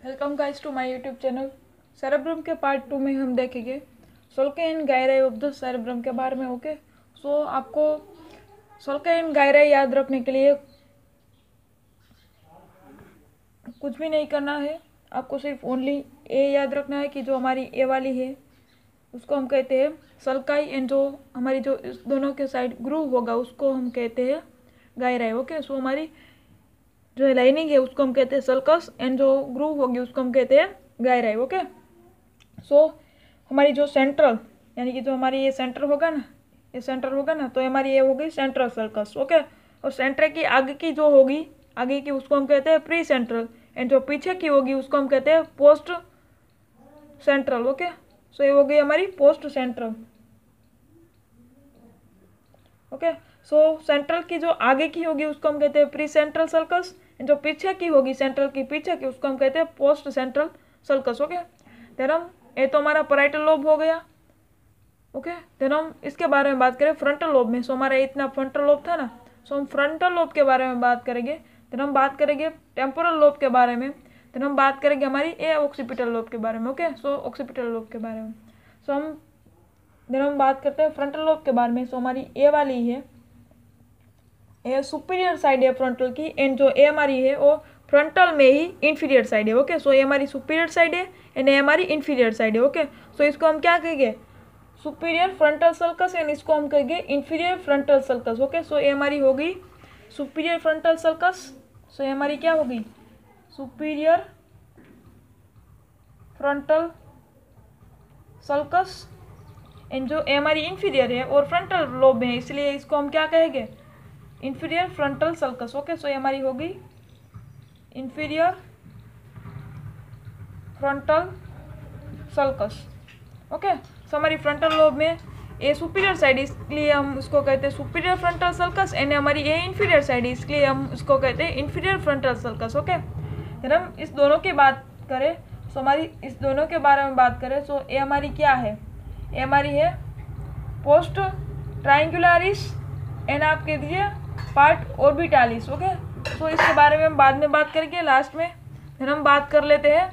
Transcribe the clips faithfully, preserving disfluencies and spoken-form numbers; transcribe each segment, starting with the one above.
Welcome guys to my YouTube channel. Cerebrum के part two में हम देखेंगे sulci and gyri of the cerebrum के बारे में। ओके, सो आपको सोल्के एंड गायराई याद रखने के लिए कुछ भी नहीं करना है। आपको सिर्फ ओनली ए याद रखना है कि जो हमारी ए वाली है उसको हम कहते हैं सल्काई, एंड जो हमारी जो इस दोनों के साइड ग्रूव होगा उसको हम कहते हैं गायराई। ओके, सो हमारी जो लाइनिंग है उसको हम कहते हैं सल्कस, एंड जो ग्रूव होगी उसको हम कहते हैं गायराई। ओके, सो हमारी जो सेंट्रल यानी कि जो हमारी ये सेंटर होगा ना, ये सेंटर होगा ना, तो हमारी ये होगी सेंट्रल सल्कस। ओके, और सेंटर की आगे की जो होगी आगे की उसको हम कहते हैं प्री सेंट्रल, एंड जो पीछे की होगी उसको हम कहते हैं पोस्ट सेंट्रल। ओके, सो ये हो गई हमारी post central. Okay, so central की जो आगे की होगी उसको हम कहते हैं प्री सेंट्रल सल्कस, जो पीछे की होगी सेंट्रल की पीछे की उसको हम कहते हैं post central sulcus. Okay, then हम ये तो हमारा पैराइटल लोब हो गया। ओके, देन हम इसके बारे में बात करें फ्रंटल लोब में। सो हमारा इतना फ्रंटल लोब था ना, सो हम फ्रंटल लोब के बारे में बात करेंगे। देन हम बात करेंगे टेम्पोरल लोब के बारे में। देन हम बात करेंगे हमारी ए ऑक्सीपिटल लोब के बारे में। ओके, सो ऑक्सीपिटल लोब के बारे में सो हम देन हम बात करते हैं फ्रंटल लोब के बारे में। सो हमारी ए वाली है, ये सुपीरियर साइड है फ्रंटल की, एंड जो ए हमारी है वो फ्रंटल में ही इंफीरियर साइड है। ओके, सो ये हमारी सुपीरियर साइड है एंड ये हमारी इंफीरियर साइड है। ओके, सो इसको हम क्या कहेंगे सुपीरियर फ्रंटल सल्कस, एंड इसको हम कहेंगे inferior frontal sulcus. Okay, so ये हमारी हो गई सुपीरियर फ्रंटल सल्कस। सो ये हमारी क्या होगी सुपीरियर फ्रंटल सल्कस, एंड जो ए हमारी इंफीरियर है और फ्रंटल लोब में है इसलिए इसको हम क्या कहेंगे inferior frontal sulcus. Okay, so ये हमारी होगी inferior frontal sulcus. Okay, so हमारी फ्रंटल लोब में ए सुपीरियर साइड इसलिए हम उसको कहते हैं सुपीरियर फ्रंटल सल्कस, एंड हमारी ए इंफीरियर साइड इसलिए हम उसको कहते हैं इंफीरियर फ्रंटल सल्कस। ओके, फिर हम इस दोनों की बात करें, सो हमारी इस दोनों के बारे में बात करें, सो ए हमारी क्या है ए हमारी है पोस्ट ट्राइंगुलरिस, एंड आप कह दीजिए पार्ट ऑर्बिटालिस। ओके, तो इसके बारे में हम बाद में बात करेंगे लास्ट में। फिर हम बात कर लेते हैं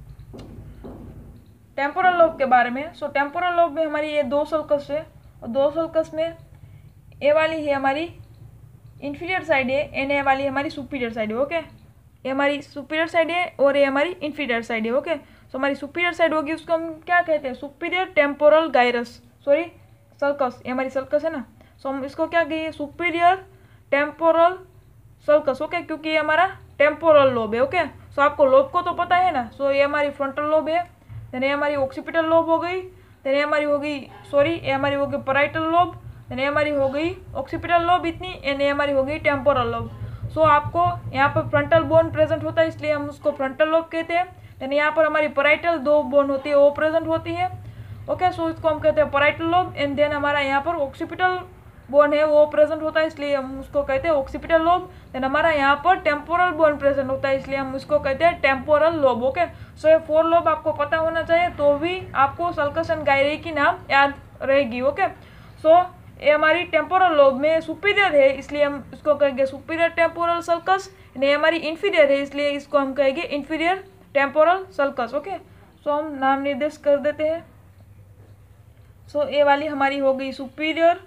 टेम्पोरल लोब के बारे में। सो टेम्पोरल लोब में हमारी ये दो सल्कस है, और दो सल्कस में ए वाली है हमारी इंफीरियर साइड है, एंड ए वाली हमारी सुपीरियर साइड है। ओके, ये हमारी सुपीरियर साइड है और ये हमारी इंफीरियर साइड है। ओके, सो हमारी सुपीरियर साइड होगी उसको हम क्या कहते हैं superior temporal gyrus, sorry sulcus, ये हमारी सल्कस है ना, सो हम इसको क्या कहेंगे सुपीरियर टेम्पोरल सल्कस। ओके, क्योंकि ये हमारा टेम्पोरल लोब है। ओके, सो आपको लोब को तो पता है ना, सो ये हमारी फ्रंटल लोब है, देन ये हमारी ऑक्सीपिटल लोब हो गई, देन ये हमारी हो गई सॉरी ये हमारी हो गई पैराइटल लोब, देन ये हमारी हो गई ऑक्सीपिटल लोब इतनी, एंड ये हमारी हो गई टेम्पोरल लोब। सो आपको यहाँ पर फ्रंटल बोन प्रेजेंट होता है इसलिए हम उसको फ्रंटल लोब कहते हैं। देन यहाँ पर हमारी पैराइटल दो बोन होती है वो प्रेजेंट होती है। ओके, सो इसको हम कहते हैं पैराइटल लोब, एंड देन हमारा यहाँ पर ऑक्सीपिटल बोन है वो प्रेजेंट होता है इसलिए हम उसको कहते हैं ऑक्सीपिटल लोब। देन हमारा यहाँ पर टेम्पोरल बोन प्रेजेंट होता है इसलिए हम उसको कहते हैं टेम्पोरल लोब। ओके, सो ये फोर लोब आपको पता होना चाहिए तो भी आपको सल्कस एंड गायराई की नाम याद रहेगी। ओके, सो ये हमारी टेम्पोरल लोब में सुपीरियर है इसलिए हम इसको कहेंगे सुपीरियर टेम्पोरल सल्कस, ये हमारी इंफीरियर है इसलिए इसको हम कहेंगे inferior temporal sulcus. Okay, so हम नाम निर्देश कर देते हैं। सो ये वाली हमारी हो गई सुपीरियर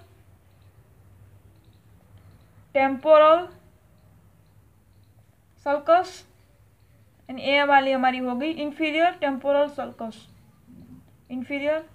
टेम्पोरल सल्कस, एंड ए वाली हमारी हो गई inferior temporal sulcus, inferior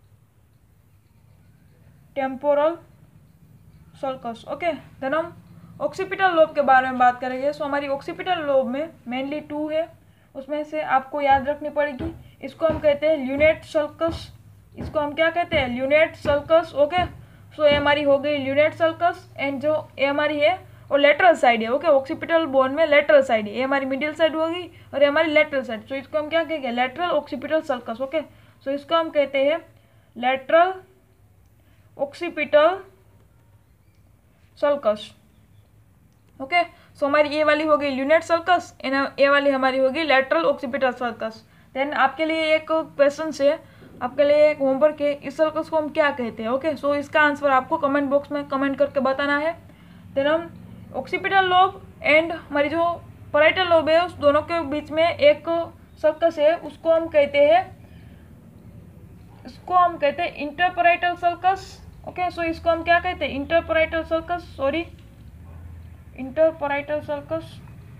temporal sulcus. Okay, then हम ऑक्सीपिटल लोब के बारे में बात करेंगे। सो हमारी ऑक्सीपिटल लोब में मेनली टू है, उसमें से आपको याद रखनी पड़ेगी। इसको हम कहते हैं ल्यूनेट सल्कस, इसको हम क्या कहते हैं ल्यूनेट सल्कस। ओके, सो ये हमारी हो गई ल्यूनेट सल्कस, एंड जो ये हमारी है वो लेटरल साइड है। ओके, ऑक्सीपिटल बोन में लेटरल साइड है, ये हमारी मिडिल साइड होगी और ये हमारी लेटरल साइड, सो इसको हम क्या कहेंगे lateral occipital sulcus. Okay, so इसको हम कहते हैं lateral occipital sulcus. Okay, so हमारी ये वाली हो गई ल्यूनेट सल्कस, एंड ये वाली हमारी होगी लेटरल ऑक्सीपिटल सल्कस। देन आपके लिए एक क्वेश्चन है, आपके लिए एक होमवर्क है, इस सल्कस को हम क्या कहते हैं। ओके, सो इसका आंसर आपको कमेंट बॉक्स में कमेंट करके बताना है। देन हम ऑक्सीपिटल लोब एंड हमारी जो पैराइटल लोब है उस दोनों के बीच में एक सर्कस है उसको हम कहते हैं इसको हम कहते हैं इंटरपराइटल सर्कस। ओके, सो इसको हम क्या कहते हैं, interparietal sulcus, sorry interparietal sulcus.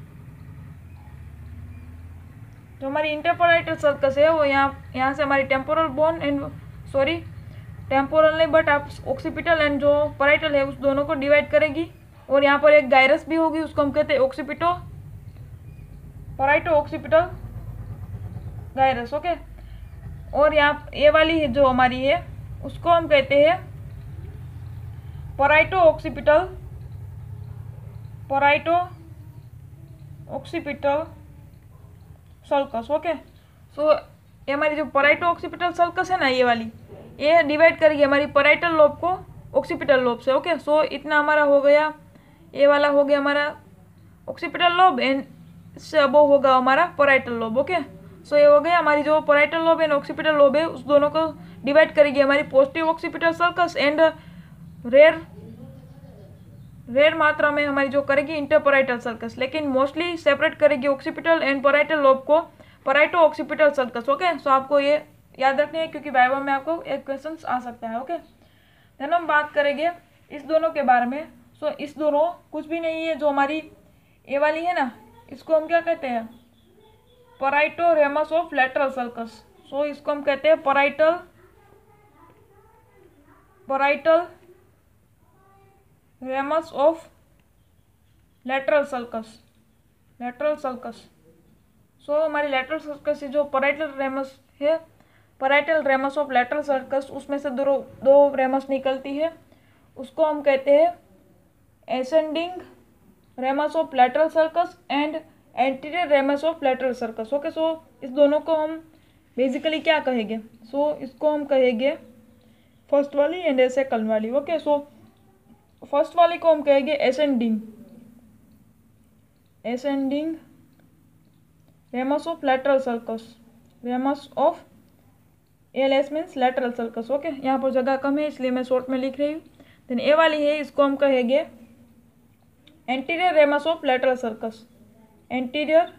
जो हमारी इंटरपराइटल सर्कस है वो यहाँ यहाँ से हमारी temporal bone and sorry temporal नहीं बट आप ऑक्सीपिटल एंड जो पराइटल है उस दोनों को डिवाइड करेगी। और यहाँ पर एक गायरस भी होगी, उसको हम कहते हैं occipito parieto occipital gyrus. Okay, और यहाँ ये वाली है जो हमारी है उसको हम कहते हैं parieto occipital parieto occipital sulcus. Okay, so ये हमारी जो पराइटो ऑक्सीपिटल सर्कस है ना, ये वाली ये डिवाइड करेगी हमारी पराइटल लोब को ऑक्सीपिटल लोब से। ओके, सो इतना हमारा हो गया, ये वाला हो गया हमारा ऑक्सीपिटल लोब एंड इससे अब होगा हमारा पराइटल लोब। ओके, सो ये हो गया हमारी जो parietal lobe and occipital lobe है उस दोनों को डिवाइड करेगी हमारी positive occipital sulcus and rare rare मात्रा में हमारी जो करेगी इंटरपराइटल सर्कस, लेकिन मोस्टली सेपरेट करेगी ऑक्सीपिटल एंड पराइटल लोब को parieto occipital sulcus. Okay, so आपको ये याद रखनी है क्योंकि वाइवा में आपको एक क्वेश्चन आ सकता है। ओके, देन हम बात करेंगे इस दोनों के बारे में। सो so, इस दोनों कुछ भी नहीं है, जो हमारी ये वाली है ना इसको हम क्या कहते हैं, parieto ramus of lateral sulcus. So इसको हम कहते हैं parietal parietal ramus of lateral sulcus lateral sulcus. So हमारी लैटरल सर्कस जो पराइटल रेमस है, parietal ramus of lateral sulcus, उसमें से दो दो रेमस निकलती है, उसको हम कहते हैं ascending ramus of lateral sulcus and anterior ramus of lateral sulcus. Okay, so इस दोनों को हम बेसिकली क्या कहेंगे, सो so, इसको हम कहेंगे फर्स्ट वाली एंड सेकंड वाली। ओके, सो फर्स्ट वाली को हम कहेंगे ascending ascending ramus of lateral sulcus ramus of L S means lateral sulcus. Okay, यहाँ पर जगह कम है इसलिए मैं शॉर्ट में लिख रही हूँ। देन ए वाली है इसको हम कहेंगे anterior ramus of lateral sulcus anterior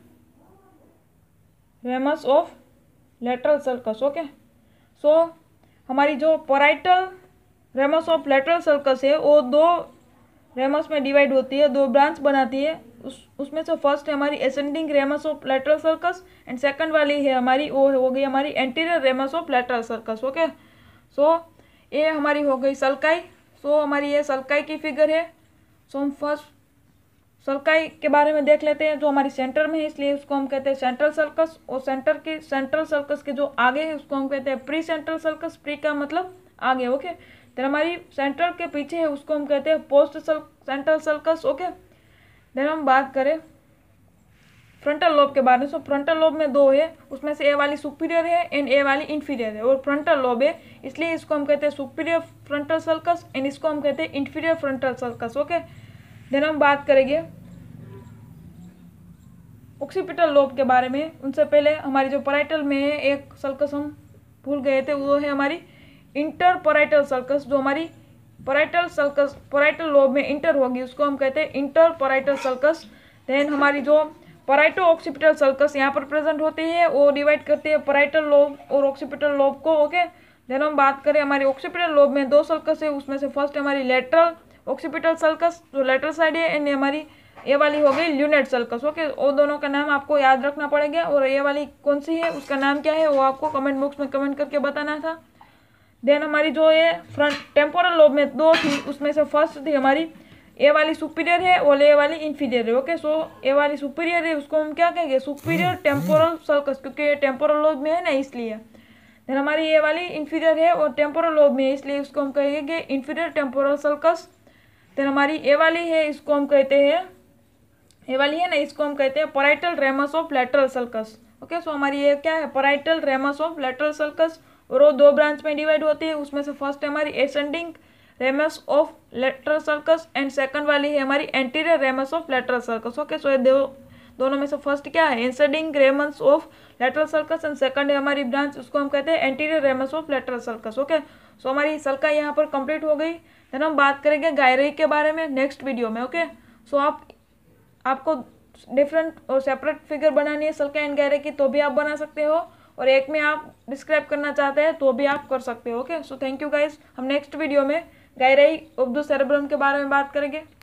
ramus of lateral sulcus. Okay, so हमारी जो parietal ramus of lateral sulcus है वो दो रेमस में डिवाइड होती है, दो ब्रांच बनाती है। उस उसमें से फर्स्ट है हमारी ascending ramus of lateral sulcus and second वाली है हमारी वो हो गई हमारी anterior ramus of lateral sulcus. Okay, so ये हमारी हो गई सल्काई। सो so, हमारी ये सल्काई की फिगर है। सो so, हम फर्स्ट सल्काई के बारे में देख लेते हैं, जो हमारी सेंटर में है इसलिए उसको हम कहते हैं सेंट्रल सर्कस। और सेंटर के सेंट्रल सर्कस के जो आगे है उसको हम कहते हैं प्री सेंट्रल सर्कस। प्री का मतलब आगे। ओके, देन हमारी सेंट्रल के पीछे है उसको हम कहते हैं post central sulcus. Okay, then हम बात करें फ्रंटल लोब के बारे में। सो फ्रंटल लोब में दो है, उसमें से ए वाली सुपीरियर है एंड ए वाली इंफीरियर है, और फ्रंटल लोब है इसलिए इसको हम कहते हैं सुपीरियर फ्रंटल सर्कस एंड इसको हम कहते हैं inferior frontal sulcus. Okay, then हम बात करेंगे ऑक्सीपिटल लोब के बारे में। उनसे पहले हमारी जो पराइटल में है एक सर्कस हम भूल गए थे, वो है हमारी इंटर पराइटल सर्कस। जो हमारी पराइटल सर्कस पराइटल लोब में इंटर होगी उसको हम कहते हैं इंटर पराइटल सर्कस। देन हमारी जो पराइटो ऑक्सीपिटल सर्कस यहाँ पर प्रेजेंट होती है वो डिवाइड करती है पराइटल लोब और ऑक्सीपिटल लोब को। ओके, देन हम बात करें हमारी ऑक्सीपिटल लोब में दो सर्कस है, उसमें से फर्स्ट हमारी लेटरल ऑक्सीपिटल सर्कस जो लेटरल साइड है एंड हमारी ये वाली हो गई ल्यूनेट सर्कस। ओके, वो दोनों का नाम आपको याद रखना पड़ेगा, और ये वाली कौन सी है उसका नाम क्या है वो आपको कमेंट बॉक्स में कमेंट करके बताना था। देन हमारी जो ये फ्रंट टेम्पोरल लोब में दो थी, उसमें से फर्स्ट थी हमारी ए वाली सुपीरियर है और ए वाली इंफीरियर है। ओके, सो ए वाली सुपीरियर है उसको हम क्या कहेंगे सुपीरियर टेम्पोरल सर्कस, क्योंकि ये टेम्पोरल लोब में है ना इसलिए। देन हमारी ये वाली इंफीरियर है और टेम्पोरल लोब में है इसलिए उसको हम कहेंगे इंफीरियर टेम्पोरल सर्कस। देन हमारी ए वाली है इसको हम कहते हैं ये वाली है ना इसको हम कहते हैं parietal ramus of lateral sulcus. Okay, so हमारी ये क्या है parietal ramus of lateral sulcus, और वो दो ब्रांच में डिवाइड होती है। उसमें से फर्स्ट है हमारी ascending ramus of lateral sulcus and second वाली है हमारी anterior ramus of lateral sulcus. Okay, so ये दो दोनों में से फर्स्ट क्या है ascending ramus of lateral sulcus and second है हमारी ब्रांच उसको हम कहते हैं anterior ramus of lateral sulcus. Okay, so हमारी सल्काई यहाँ पर कंप्लीट हो गई। देन हम बात करेंगे गायरेई के बारे में नेक्स्ट वीडियो में। ओके, सो आप आपको डिफरेंट और सेपरेट फिगर बनानी है सल्का एंड गायरा की तो भी आप बना सकते हो, और एक में आप डिस्क्राइब करना चाहते हैं तो भी आप कर सकते हो। Okay, so thank you guys. हम नेक्स्ट वीडियो में गायराई ऑफ द सेरेब्रम के बारे में बात करेंगे।